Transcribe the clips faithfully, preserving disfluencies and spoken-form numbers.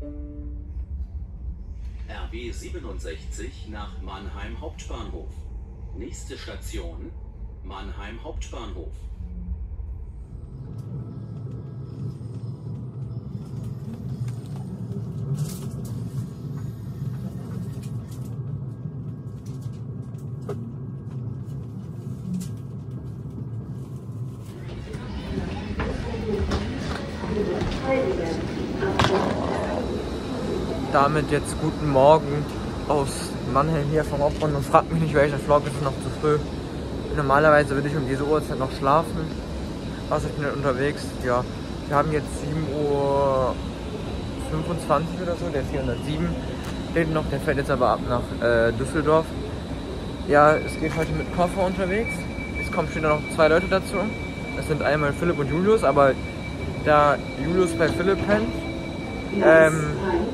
R B siebenundsechzig nach Mannheim Hauptbahnhof. Nächste Station Mannheim Hauptbahnhof. Damit jetzt guten Morgen aus Mannheim hier vom Hauptbahnhof. Fragt mich nicht, welcher Vlog, ist noch zu früh. Normalerweise würde ich um diese Uhrzeit noch schlafen. Also ich bin halt unterwegs. Ja, wir haben jetzt sieben Uhr fünfundzwanzig oder so, der vierhundertsieben steht noch, der fährt jetzt aber ab nach äh, Düsseldorf. Ja, es geht heute mit Koffer unterwegs. Es kommen später noch zwei Leute dazu. Das sind einmal Philipp und Julius, aber da Julius bei Philipp pennt, ähm,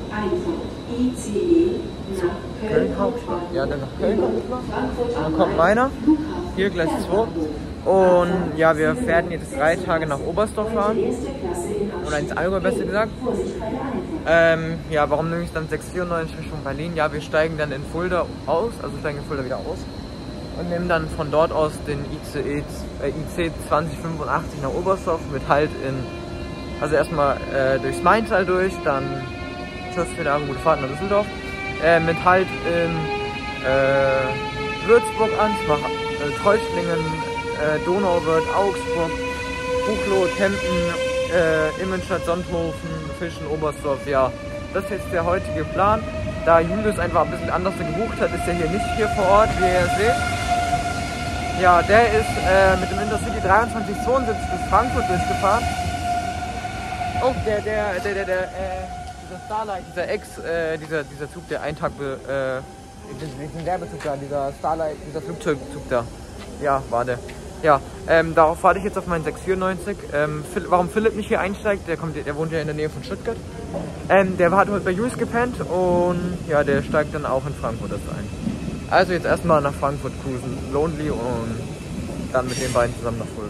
Köln Hauptstadt. Ja, dann nach Köln kommt noch. Dann kommt meiner. Hier gleich zwei. Und ja, wir werden jetzt drei Tage nach Oberstdorf fahren. Oder ins Allgäu besser gesagt. Ähm, ja, warum nehme ich dann sechs vierundneunzig Richtung Berlin? Ja, wir steigen dann in Fulda aus, also steigen in Fulda wieder aus. Und nehmen dann von dort aus den I C E, äh, I C zwanzig fünfundachtzig nach Oberstdorf mit Halt in, also erstmal äh, durchs Maintal durch, dann tschüss, wieder eine gute Fahrt nach Düsseldorf. Äh, mit Halt in äh, Würzburg an, nach äh, Treuchtlingen, äh, Donauwörth, Augsburg, Buchloe, Kempen, äh, Immenstadt, Sonthofen, Fischen, Oberstdorf. Ja, das ist jetzt der heutige Plan. Da Julius einfach ein bisschen anders gebucht hat, ist er hier nicht hier vor Ort, wie ihr seht. Ja, der ist äh, mit dem Intercity dreiundzwanzig zweiundsiebzig bis Frankfurt durchgefahren. Oh, der, der, der, der, der, äh, dieser Starlight, dieser Ex, äh, dieser, dieser Zug, der einen Tag, be, äh, diesen Werbezug da, dieser Starlight, dieser Flugzeugzug da. Ja, war der. Ja, ähm, darauf warte ich jetzt auf meinen sechs vierundneunzig. Ähm, Philipp, warum Philipp nicht hier einsteigt, der kommt, der wohnt ja in der Nähe von Stuttgart. Ähm, der hat heute bei Julius gepennt und ja, der steigt dann auch in Frankfurt das ein. Also jetzt erstmal nach Frankfurt cruisen, Lonely, und dann mit den beiden zusammen nach Fulda.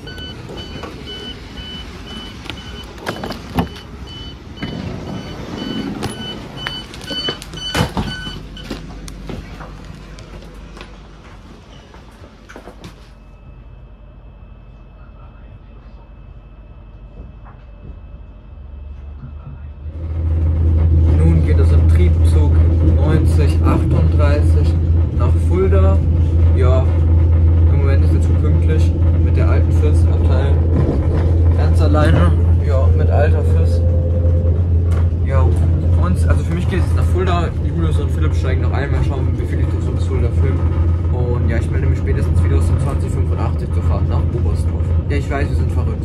neunzig achtunddreißig nach Fulda. Ja, im Moment ist jetzt pünktlich mit der alten F I S-Abteil. Ganz alleine, ja, mit alter F I S. Ja, für uns, also für mich geht es nach Fulda. Julius und Philipp steigen noch einmal, schauen, wie viel ich noch so bis Fulda filme. Und ja, ich melde mich spätestens wieder aus dem zwanzig fünfundachtzig zur Fahrt nach Oberstdorf. Ja, ich weiß, wir sind verrückt.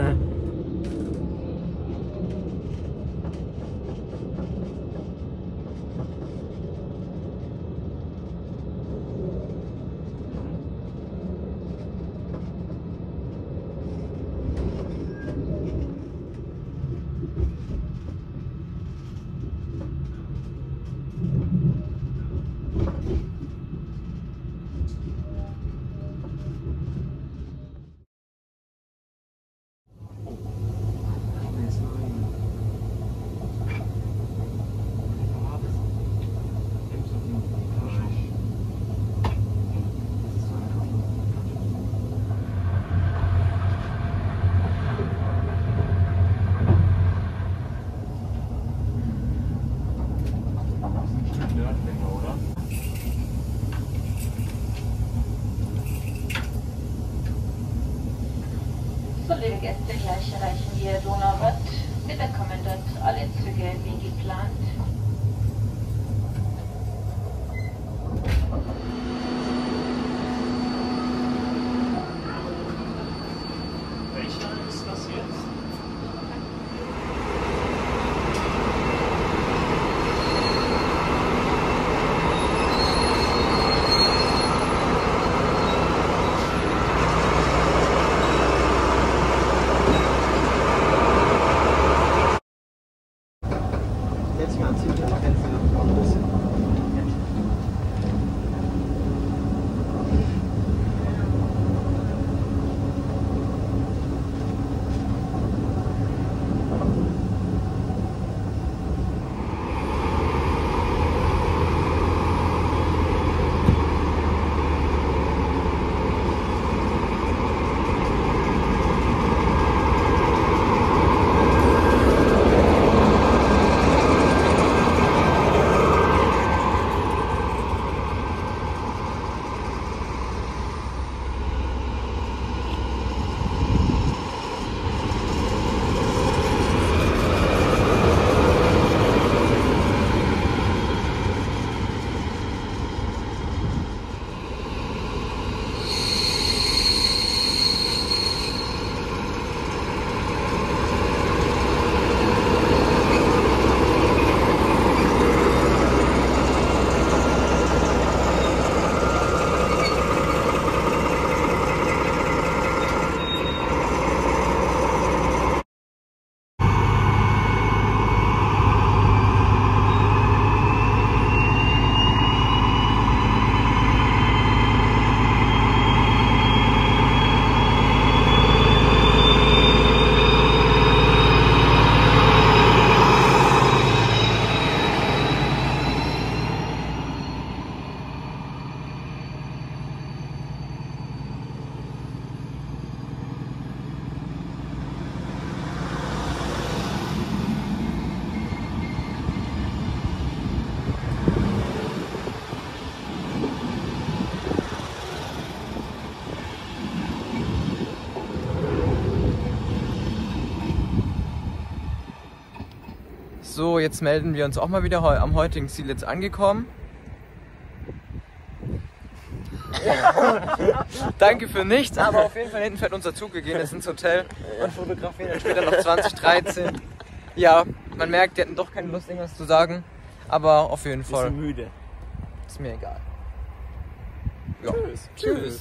So, liebe Gäste, gleich erreichen wir Donauwörth. Bitte kommen dort alle Züge wie geplant. Welcher ist das jetzt? So, jetzt melden wir uns auch mal wieder am heutigen Ziel jetzt angekommen. Danke für nichts, aber auf jeden Fall hinten fährt unser Zug. Wir gehen jetzt ins Hotel und fotografieren dann später noch zwanzig dreizehn. Ja, man merkt, die hatten doch keine Lust, irgendwas zu sagen. Aber auf jeden Fall. Bisschen müde. Ist mir egal. Ja. Tschüss. Tschüss.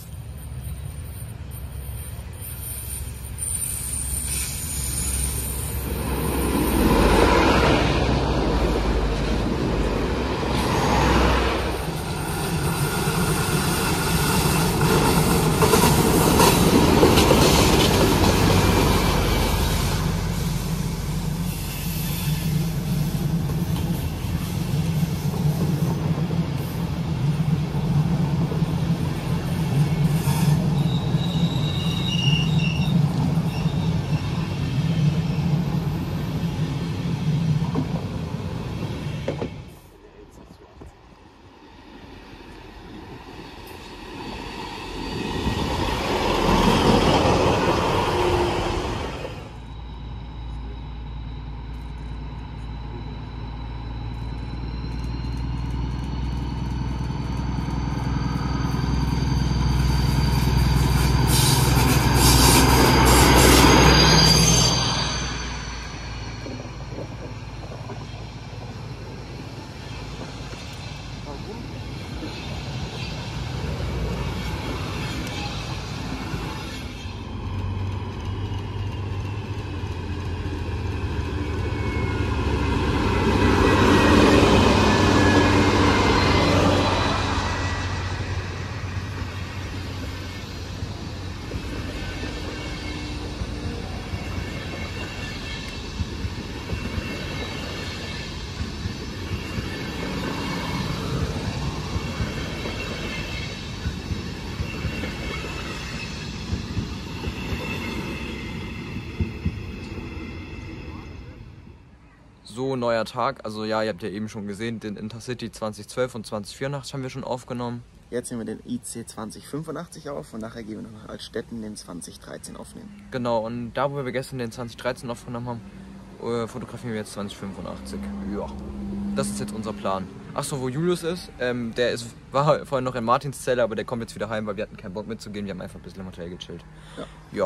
So, neuer Tag. Also ja, ihr habt ja eben schon gesehen, den Intercity zwanzig zwölf und zwanzig vierundachtzig haben wir schon aufgenommen. Jetzt nehmen wir den I C zwanzig fünfundachtzig auf und nachher gehen wir noch als Städten den zwanzig dreizehn aufnehmen. Genau, und da, wo wir gestern den zwanzig dreizehn aufgenommen haben, äh, fotografieren wir jetzt zwanzig fünfundachtzig. Ja, das ist jetzt unser Plan. Achso, wo Julius ist, ähm, der ist, war vorhin noch in Martinszelle, aber der kommt jetzt wieder heim, weil wir hatten keinen Bock mitzugehen. Wir haben einfach ein bisschen im Hotel gechillt. Ja. Ja.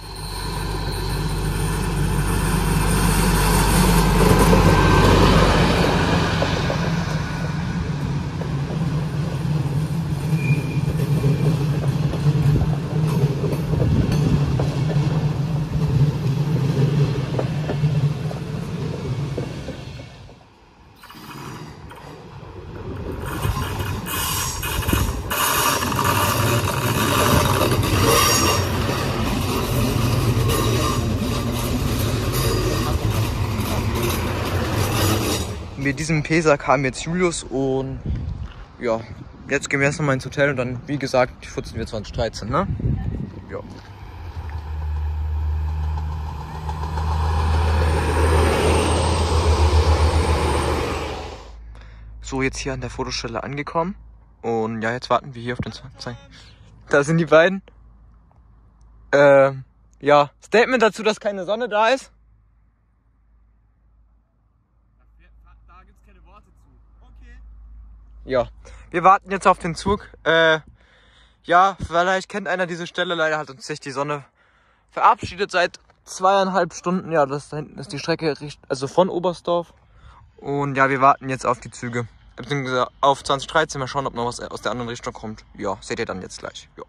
Mit diesem Pesa kam jetzt Julius und ja, jetzt gehen wir erst nochmal ins Hotel und dann, wie gesagt, futzen wir zwanzig dreizehn, ne? Ja. So, jetzt hier an der Fotostelle angekommen und ja, jetzt warten wir hier auf den zwanzig. Da sind die beiden. Äh, ja, Statement dazu, dass keine Sonne da ist. Ja, wir warten jetzt auf den Zug. Äh, ja, vielleicht kennt einer diese Stelle. Leider hat uns sich die Sonne verabschiedet seit zweieinhalb Stunden. Ja, das da hinten ist die Strecke, also von Oberstdorf. Und ja, wir warten jetzt auf die Züge. Beziehungsweise auf zwanzig dreizehn. Mal schauen, ob noch was aus der anderen Richtung kommt. Ja, seht ihr dann jetzt gleich. Ja.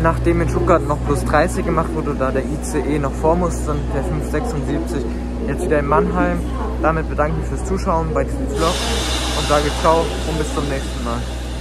nachdem in Stuttgart noch plus dreißig gemacht wurde, da der I C E noch vor musste, der fünf sechsundsiebzig, jetzt wieder in Mannheim. Damit bedanke ich mich fürs Zuschauen bei diesem Vlog und sage ciao und bis zum nächsten Mal.